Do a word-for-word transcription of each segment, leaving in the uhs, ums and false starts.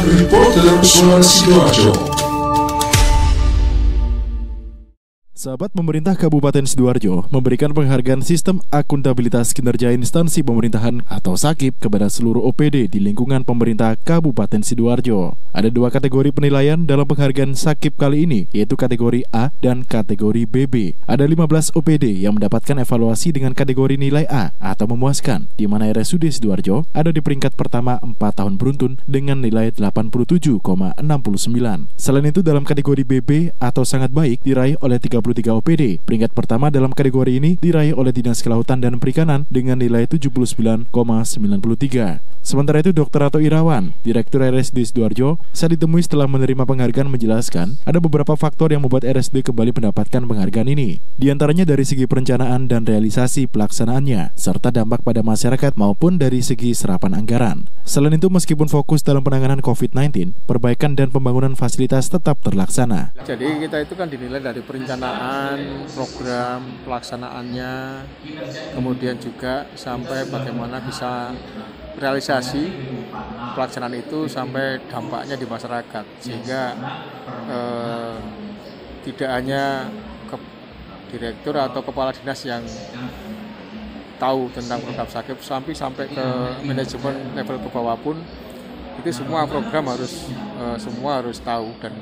Catatan Reporter Suara Sidoarjo. Sahabat, pemerintah Kabupaten Sidoarjo memberikan penghargaan Sistem Akuntabilitas Kinerja Instansi Pemerintahan atau SAKIP kepada seluruh O P D di lingkungan pemerintah Kabupaten Sidoarjo. Ada dua kategori penilaian dalam penghargaan SAKIP kali ini, yaitu kategori A dan kategori B B. Ada lima belas O P D yang mendapatkan evaluasi dengan kategori nilai A atau memuaskan, di mana R S U D Sidoarjo ada di peringkat pertama empat tahun beruntun dengan nilai delapan puluh tujuh koma enam sembilan. Selain itu, dalam kategori B B atau sangat baik diraih oleh tiga puluh tiga O P D. Peringkat pertama dalam kategori ini diraih oleh Dinas Kelautan dan Perikanan dengan nilai tujuh puluh sembilan koma sembilan tiga. Sementara itu, Dokter Rato Irawan, Direktur R S D Sidoarjo, saat ditemui setelah menerima penghargaan menjelaskan ada beberapa faktor yang membuat R S D kembali mendapatkan penghargaan ini. Di antaranya dari segi perencanaan dan realisasi pelaksanaannya, serta dampak pada masyarakat maupun dari segi serapan anggaran. Selain itu, meskipun fokus dalam penanganan covid sembilan belas, perbaikan dan pembangunan fasilitas tetap terlaksana. Jadi kita itu kan dinilai dari perencanaan, program, pelaksanaannya, kemudian juga sampai bagaimana bisa realisasi pelaksanaan itu sampai dampaknya di masyarakat, sehingga eh, tidak hanya ke direktur atau kepala dinas yang tahu tentang program SAKIP, sampai sampai ke manajemen level ke bawah pun itu semua program harus eh, semua harus tahu dan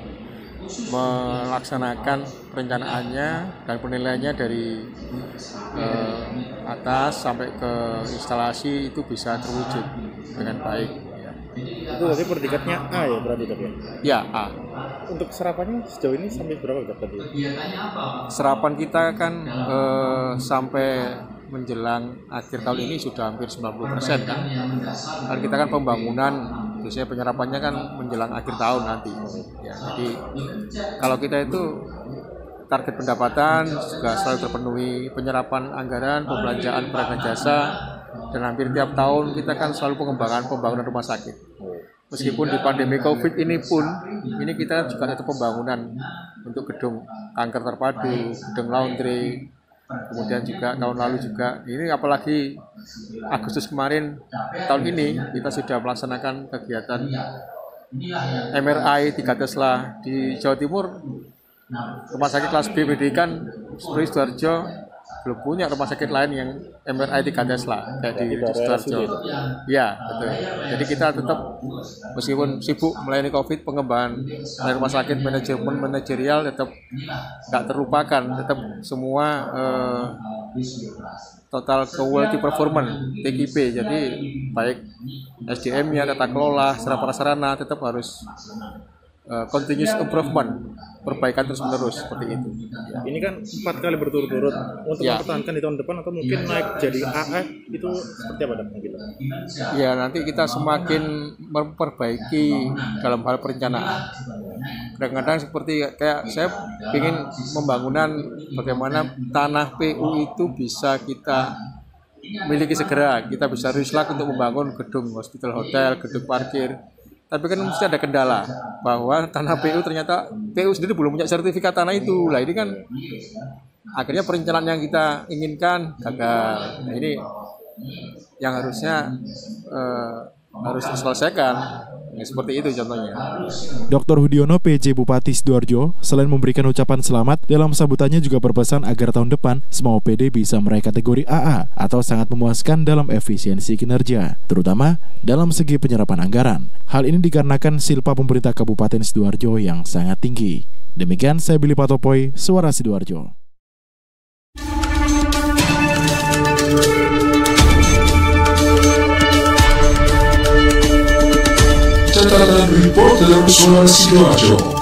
melaksanakan perencanaannya dan penilaiannya dari eh, atas sampai ke instalasi itu bisa terwujud dengan baik. Itu tadi peringkatnya A ya berarti dok ya? Ya, A. Untuk serapannya sejauh ini sampai berapa dok tadi? Serapan kita kan eh, sampai menjelang akhir tahun ini sudah hampir sembilan puluh persen kan. Dan kita kan pembangunan, biasanya penyerapannya kan menjelang akhir tahun nanti. Ya, jadi kalau kita itu target pendapatan juga selalu terpenuhi, penyerapan anggaran, pembelanjaan barang dan jasa, dan hampir tiap tahun kita kan selalu pengembangan pembangunan rumah sakit. Meskipun di pandemi Covid ini pun, ini kita juga tetap pembangunan untuk gedung kanker terpadu, gedung laundry, kemudian juga tahun lalu juga, ini apalagi Agustus kemarin, tahun ini kita sudah melaksanakan kegiatan M R I tiga Tesla di Jawa Timur. Rumah sakit kelas B pendidikan seperti Sidoarjo belum punya rumah sakit lain yang M R I tiga Tesla kayak di Sidoarjo. Ya, betul. Jadi kita tetap meskipun sibuk melayani Covid, pengembangan rumah sakit, manajemen manajerial tetap nggak terlupakan, tetap semua eh, total quality performance T K P. Jadi baik S D M-nya, tata kelola, sarana-prasarana tetap harus Uh, continuous improvement, perbaikan terus menerus seperti itu. Ya. Ini kan empat kali berturut-turut untuk ya. Mempertahankan di tahun depan atau mungkin naik jadi A A itu seperti apa dok? Gitu? Ya, nanti kita semakin memperbaiki dalam hal perencanaan. Kadang-kadang seperti kayak saya ingin pembangunan bagaimana tanah P U itu bisa kita miliki segera, kita bisa rislak untuk membangun gedung hospital, hotel, gedung parkir. Tapi kan mesti ada kendala bahwa tanah P U ternyata P U sendiri belum punya sertifikat tanah itu. Lah ini kan akhirnya perencanaan yang kita inginkan gagal. Nah ini yang harusnya eh, harus diselesaikan. Ya, seperti itu contohnya. Doktor Hudiono P J Bupati Sidoarjo selain memberikan ucapan selamat, dalam sambutannya juga berpesan agar tahun depan semua O P D bisa meraih kategori A A atau sangat memuaskan dalam efisiensi kinerja, terutama dalam segi penyerapan anggaran. Hal ini dikarenakan silpa pemerintah Kabupaten Sidoarjo yang sangat tinggi. Demikian saya Billy Patopoy, Suara Sidoarjo. Catatan Reporter Suara Sidoarjo.